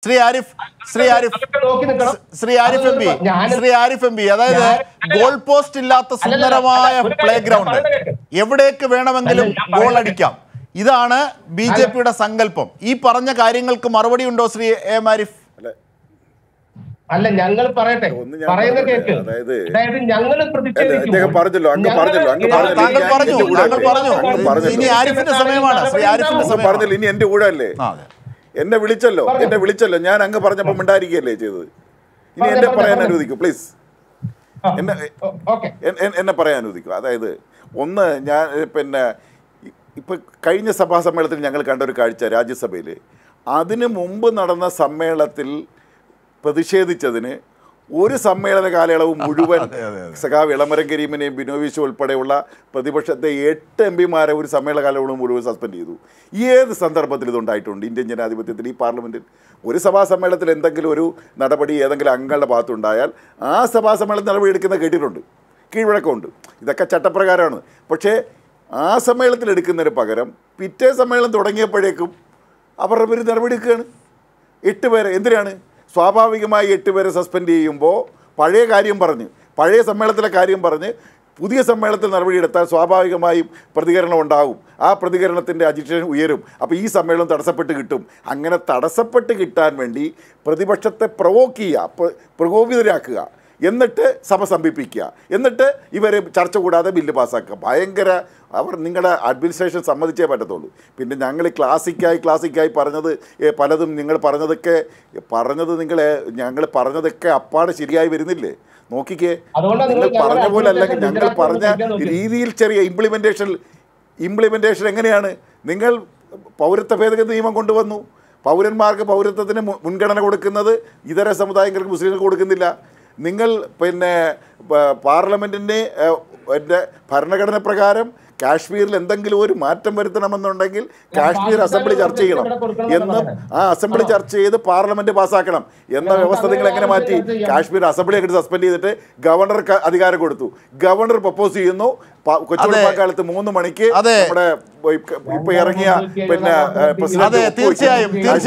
Arif M P അതായത് goal post ഇല്ലാത്ത സുന്ദരമായ പ്ലേ ഗ്രൗണ്ട്, എവിടേക്ക് വേണമെങ്കിലും ഗോൾ അടിക്കാം. ഇതാണ് BJPയുടെ സങ്കല്പം. ഈ പറഞ്ഞ കാര്യങ്ങൾക്ക് മറുപടി ഉണ്ടോ ശ്രീ എം ആരിഫ്? അല്ല, ഞങ്ങൾ പറയട്ടെ, പറയുന്ന കേക്ക്. അതായത് ഞങ്ങൾ ഇനി എന്റെ കൂടെ അല്ലേ എന്നെ വിളിച്ചല്ലോ, ഞാൻ അങ്ങ് പറഞ്ഞപ്പോ മിണ്ടായിരിക്കുകയല്ലേ ചെയ്തത്. ഇനി എന്നെ പറയാൻ അനുവദിക്കൂ പ്ലീസ്, എന്നെ പറയാൻ അനുവദിക്കൂ. അതായത് ഒന്ന്, ഞാൻ ഇപ്പൊ കഴിഞ്ഞ സഭാ സമ്മേളനത്തിൽ ഞങ്ങൾ കണ്ട ഒരു കാഴ്ച രാജ്യസഭയിൽ, അതിനു മുമ്പ് നടന്ന സമ്മേളനത്തിൽ പ്രതിഷേധിച്ചതിന് ഒരു സമ്മേളന കാലയളവ് മുഴുവൻ സഖാവ് ഇളമരം കരീമിനെയും ബിനോയ് വിശ്വം ഉൾപ്പെടെയുള്ള പ്രതിപക്ഷത്തെ 8 MP ഒരു സമ്മേളന കാലയളവ് മുഴുവൻ സസ്പെൻഡ് ചെയ്തു. ഏത് സന്ദർഭത്തിൽ ഇതുണ്ടായിട്ടുണ്ട് ഇന്ത്യൻ ജനാധിപത്യത്തിൽ? ഈ പാർലമെൻറ്റിൽ ഒരു സഭാ സമ്മേളനത്തിൽ എന്തെങ്കിലും ഒരു നടപടി ഏതെങ്കിലും അംഗങ്ങളുടെ ഭാഗത്തുണ്ടായാൽ ആ സഭാ സമ്മേളനം നടപടി എടുക്കുന്ന കേട്ടിട്ടുണ്ട്, കീഴ്വഴക്കമുണ്ട്. ഇതൊക്കെ ചട്ടപ്രകാരമാണ്. പക്ഷേ ആ സമ്മേളനത്തിൽ എടുക്കുന്നതിന് പകരം പിറ്റേ സമ്മേളനം തുടങ്ങിയപ്പോഴേക്കും അവരുടെ പേര് നടപടി എടുക്കുകയാണ്. 8 പേരെ എന്തിനാണ്? സ്വാഭാവികമായി 8 പേരെ സസ്പെൻഡ് ചെയ്യുമ്പോൾ പഴയ സമ്മേളനത്തിലെ കാര്യം പറഞ്ഞ് പുതിയ സമ്മേളനത്തിൽ നടപടിയെടുത്താൽ സ്വാഭാവികമായും പ്രതികരണം ഉണ്ടാകും. ആ പ്രതികരണത്തിൻ്റെ അജിറ്റേഷൻ ഉയരും. അപ്പോൾ ഈ സമ്മേളനം തടസ്സപ്പെട്ട് കിട്ടും. അങ്ങനെ തടസ്സപ്പെട്ട് കിട്ടാൻ വേണ്ടി പ്രതിപക്ഷത്തെ പ്രൊവോക്ക് ചെയ്യുക, പ്രകോപിതരാക്കുക, എന്നിട്ട് സഭ സ്തംഭിപ്പിക്കുക, എന്നിട്ട് ഇവർ ചർച്ച കൂടാതെ ബില്ല് പാസ്സാക്കുക. ഭയങ്കര നിങ്ങളുടെ അഡ്മിനിസ്ട്രേഷൻ സമ്മതിച്ചേ പറ്റത്തുള്ളൂ. പിന്നെ ഞങ്ങൾ ക്ലാസിക്കായി പറഞ്ഞത് പലതും ഞങ്ങൾ പറഞ്ഞതൊക്കെ അപ്പാടെ ശരിയായി വരുന്നില്ലേ? നോക്കിക്കേ, നിങ്ങൾ പറഞ്ഞ പോലെ അല്ലെങ്കിൽ ഞങ്ങൾ പറഞ്ഞ രീതിയിൽ ചെറിയ ഇംപ്ലിമെൻറ്റേഷൻ എങ്ങനെയാണ്? നിങ്ങൾ പൗരത്വ ഭേദഗതി നിയമം കൊണ്ടുവന്നു. പൗരന്മാർക്ക് പൗരത്വത്തിന് മുൻഗണന കൊടുക്കുന്നത് ഇതര സമുദായങ്ങൾക്ക് മുസ്ലിങ്ങൾക്ക് കൊടുക്കുന്നില്ല. നിങ്ങൾ പാർലമെൻറ്റിൻ്റെ ഭരണഘടന പ്രകാരം കാശ്മീരിൽ എന്തെങ്കിലും ഒരു മാറ്റം വരുത്തണമെന്നുണ്ടെങ്കിൽ കാശ്മീർ അസംബ്ലി ചർച്ച ചെയ്യണം എന്നും ആ അസംബ്ലി ചർച്ച ചെയ്ത് പാർലമെന്റ് പാസ്സാക്കണം എന്ന വ്യവസ്ഥ നിങ്ങൾ എങ്ങനെ മാറ്റി? കാശ്മീർ അസംബ്ലി അങ്ങോട്ട് സസ്പെൻഡ് ചെയ്തിട്ട് ഗവർണർക്ക് അധികാരം കൊടുത്തു. ഗവർണർ പ്രപ്പോസ് ചെയ്യുന്നു കൊച്ചുകുളക്കാലത്ത് 3 മണിക്ക് നമ്മുടെ ഇപ്പൊ ഇറങ്ങിയ പ്രസിഡന്റ്